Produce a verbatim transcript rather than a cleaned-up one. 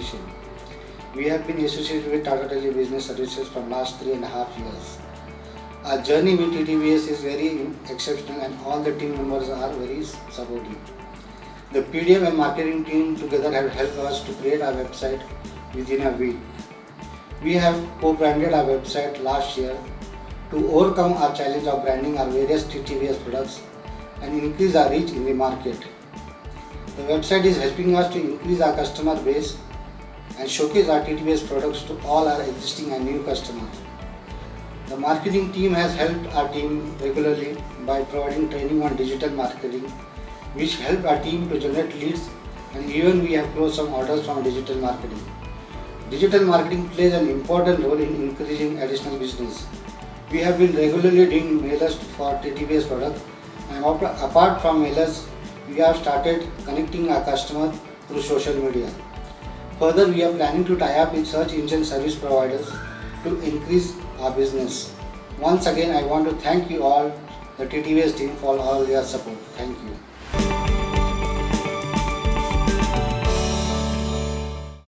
competition. We have been associated with Tata Tele Business Services for last three and a half years. Our journey with T T V S is very exceptional and all the team members are very supportive. The P D M and marketing team together have helped us to create our website within a week. We have co-branded our website last year to overcome our challenge of branding our various T T V S products and increase our reach in the market. The website is helping us to increase our customer base and showcase our T T V S products to all our existing and new customers. The marketing team has helped our team regularly by providing training on digital marketing, which helped our team to generate leads, and even we have closed some orders from digital marketing. Digital marketing plays an important role in increasing additional business. We have been regularly doing mailers for T T V S products, and apart from mailers, we have started connecting our customers through social media. Further, we are planning to tie up with search engine service providers to increase our business. Once again, I want to thank you all, the T T V S team, for all your support. Thank you.